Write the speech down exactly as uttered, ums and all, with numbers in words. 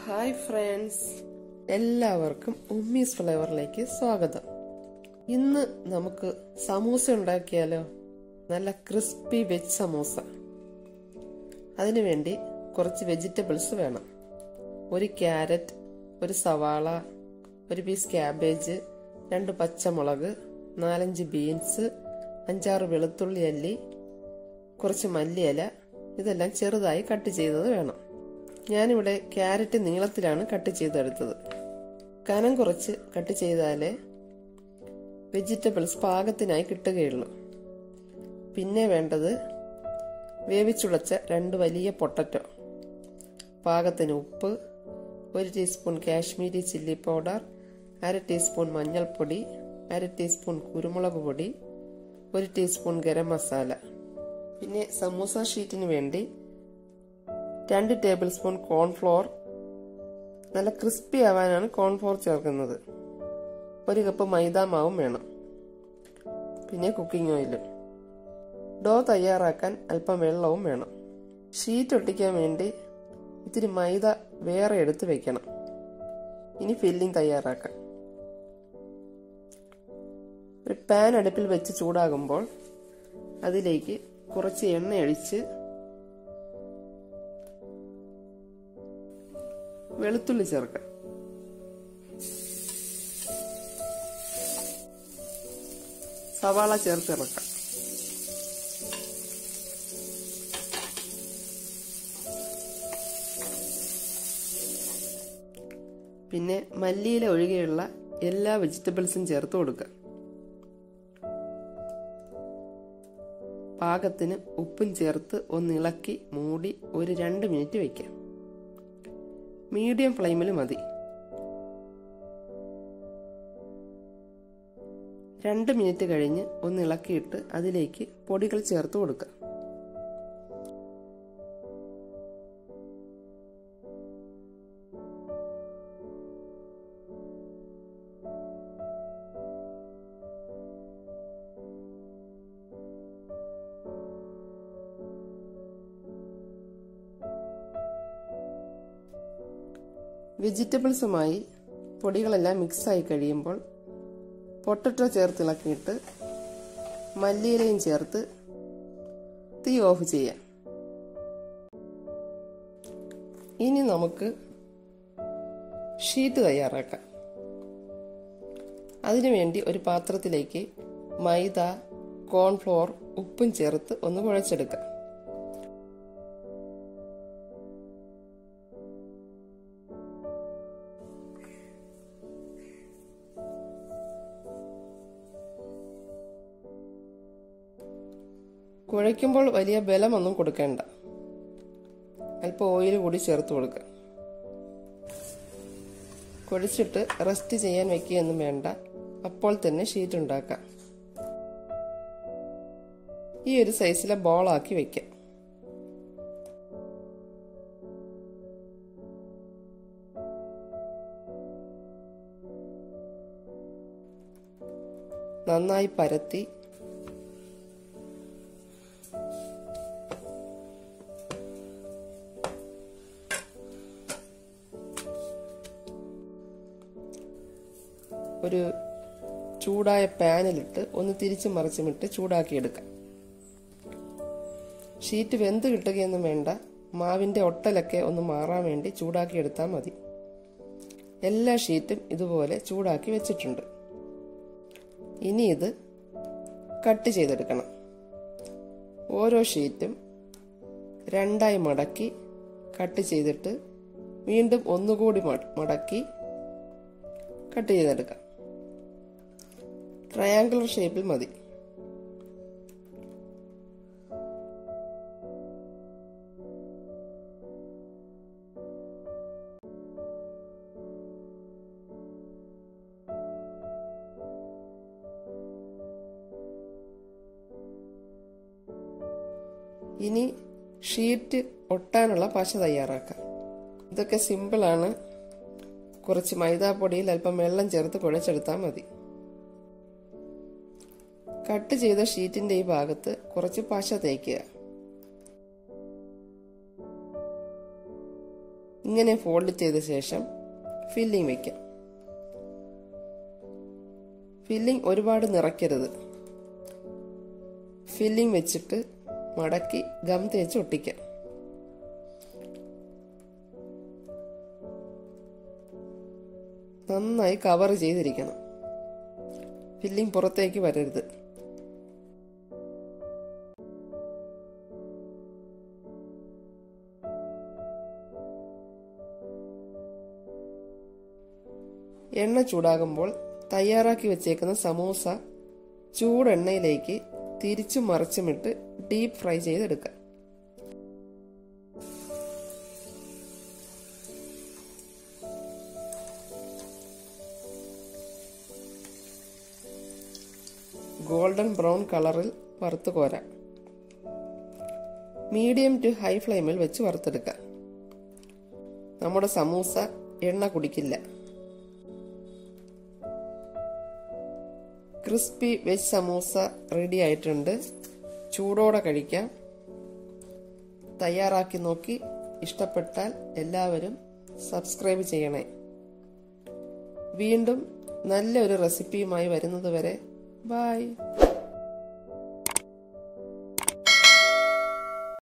Hi friends, എല്ലാവർക്കും ഉമ്മീസ് ഫ്ലേവറിലേക്ക് സ്വാഗതം. ഇന്ന് നമുക്ക് സമൂസ ഉണ്ടാക്കിയാലോ? നല്ല ക്രിസ്പി വെജ് സമൂസ. അതിനുവേണ്ടി കുറച്ച് വെജിറ്റബിൾസ് വേണം. ഒരു ക്യാരറ്റ്, ഒരു സവാള, ഒരു പീസ് ക്യാബേജ്, രണ്ട് പച്ചമുളക്, നാലഞ്ച് ബീൻസ്, അഞ്ചാറ് വെളുത്തുള്ളി അല്ലി, കുറച്ച് മല്ലിയില. ഇതെല്ലാം ചെറുതായി കട്ട് ചെയ്തത് വേണം. ഞാനിവിടെ ക്യാരറ്റ് നീളത്തിലാണ് കട്ട് ചെയ്തെടുത്തത്. കനം കുറച്ച് കട്ട് ചെയ്താലേ വെജിറ്റബിൾസ് പാകത്തിനായി കിട്ടുകയുള്ളൂ. പിന്നെ വേണ്ടത് വേവിച്ചുടച്ച രണ്ട് വലിയ പൊട്ടറ്റോ, പാകത്തിന് ഉപ്പ്, ഒരു ടീസ്പൂൺ കാശ്മീരി ചില്ലി പൗഡർ, അര ടീസ്പൂൺ മഞ്ഞൾപ്പൊടി, അര ടീസ്പൂൺ കുരുമുളക് പൊടി, ഒരു ടീസ്പൂൺ ഗരം മസാല. പിന്നെ സമൂസ ഷീറ്റിന് വേണ്ടി രണ്ട് ടേബിൾ സ്പൂൺ കോൺഫ്ലോർ. നല്ല ക്രിസ്പി ആവാനാണ് കോൺഫ്ലോർ ചേർക്കുന്നത്. ഒരു കപ്പ് മൈദ മാവും വേണം. പിന്നെ കുക്കിംഗ് ഓയിലും. ഡോ തയ്യാറാക്കാൻ അല്പം വെള്ളവും വേണം. ഷീറ്റ് ഒട്ടിക്കാൻ വേണ്ടി ഇത്തിരി മൈദ വേറെ എടുത്ത് വെക്കണം. ഇനി ഫില്ലിംഗ് തയ്യാറാക്കാം. ഒരു പാൻ അടുപ്പിൽ വെച്ച് ചൂടാകുമ്പോൾ അതിലേക്ക് കുറച്ച് എണ്ണ ഒഴിച്ച് വെളുത്തുള്ളി ചേർക്കാം. സവാള ചേർത്തിറക്കാം. പിന്നെ മല്ലിയില ഒഴികെയുള്ള എല്ലാ വെജിറ്റബിൾസും ചേർത്ത് കൊടുക്കുക. പാകത്തിന് ഉപ്പും ചേർത്ത് ഒന്ന് ഇളക്കി മൂടി ഒരു രണ്ട് മിനിറ്റ് വയ്ക്കാം. മീഡിയം ഫ്ലെയിമിൽ മതി. രണ്ട് മിനിറ്റ് കഴിഞ്ഞ് ഒന്ന് ഇളക്കിയിട്ട് അതിലേക്ക് പൊടികൾ ചേർത്ത് കൊടുക്കുക. വെജിറ്റബിൾസുമായി പൊടികളെല്ലാം മിക്സായി കഴിയുമ്പോൾ പൊട്ടറ്റോ ചേർത്ത് ഇളക്കിയിട്ട് മല്ലിയിലയും ചേർത്ത് തീ ഓഫ് ചെയ്യാം. ഇനി നമുക്ക് ഷീറ്റ് തയ്യാറാക്കാം. അതിനുവേണ്ടി ഒരു പാത്രത്തിലേക്ക് മൈദ, കോൺഫ്ലോർ, ഉപ്പും ചേർത്ത് ഒന്ന് കുഴച്ചെടുക്കാം. കുഴയ്ക്കുമ്പോൾ വലിയ ബലമൊന്നും കൊടുക്കേണ്ട. അല്പം ഓയിൽ കൂടി ചേർത്ത് കൊടുക്കുക. കുഴച്ചിട്ട് റെസ്റ്റ് ചെയ്യാൻ വെക്കുകയൊന്നും വേണ്ട. അപ്പോൾ തന്നെ ഷീറ്റ് ഉണ്ടാക്കാം. ഈ ഒരു സൈസിലെ ബോളാക്കി വെക്കാം. നന്നായി പരത്തി ഒരു ചൂടായ പാനിലിട്ട് ഒന്ന് തിരിച്ചു മറിച്ചുമിട്ട് ചൂടാക്കിയെടുക്കാം. ഷീറ്റ് വെന്ത് കിട്ടുകയൊന്നും വേണ്ട. മാവിന്റെ ഒട്ടലൊക്കെ ഒന്ന് മാറാൻ വേണ്ടി ചൂടാക്കിയെടുത്താൽ മതി. എല്ലാ ഷീറ്റും ഇതുപോലെ ചൂടാക്കി വെച്ചിട്ടുണ്ട്. ഇനി ഇത് കട്ട് ചെയ്തെടുക്കണം. ഓരോ ഷീറ്റും രണ്ടായി മടക്കി കട്ട് ചെയ്തിട്ട് വീണ്ടും ഒന്നുകൂടി മടക്കി കട്ട് ചെയ്തെടുക്കാം. ട്രയാങ്കുലർ ഷേപ്പിൽ മതി. ഇനി ഷീറ്റ് ഒട്ടാനുള്ള പശ തയ്യാറാക്കാം. ഇതൊക്കെ സിമ്പിളാണ്. കുറച്ച് മൈദാപ്പൊടിയിൽ അല്പം വെള്ളം ചേർത്ത് കുഴച്ചെടുത്താൽ മതി. കട്ട് ചെയ്ത ഷീറ്റിന്റെ ഈ ഭാഗത്ത് കുറച്ച് പശ തേക്കുക. ഇങ്ങനെ ഫോൾഡ് ചെയ്ത ശേഷം ഫില്ലിംഗ് വയ്ക്കാം. ഫില്ലിംഗ് ഒരുപാട് നിറയ്ക്കരുത്. ഫില്ലിംഗ് വെച്ചിട്ട് മടക്കി ഗം തേച്ച് ഒട്ടിക്കാം. നന്നായി കവർ ചെയ്തിരിക്കണം. ഫില്ലിംഗ് പുറത്തേക്ക് വരരുത്. എണ്ണ ചൂടാകുമ്പോൾ തയ്യാറാക്കി വെച്ചേക്കുന്ന സമൂസ ചൂടെണ്ണയിലേക്ക് തിരിച്ചും മറിച്ചുമിട്ട് ഡീപ്പ് ഫ്രൈ ചെയ്തെടുക്കാം. ഗോൾഡൻ ബ്രൗൺ കളറിൽ വറുത്ത് കോരാം. മീഡിയം ടു ഹൈ ഫ്ലെയിമിൽ വെച്ച് വറുത്തെടുക്കാം. നമ്മുടെ സമൂസ എണ്ണ കുടിക്കില്ല. ക്രിസ്പി വെജ് സമൂസ റെഡി ആയിട്ടുണ്ട്. ചൂടോടെ കഴിക്കാം. തയ്യാറാക്കി നോക്കി ഇഷ്ടപ്പെട്ടാൽ എല്ലാവരും സബ്സ്ക്രൈബ് ചെയ്യണേ. വീണ്ടും നല്ലൊരു റെസിപ്പിയുമായി വരുന്നത് വരെ ബൈ.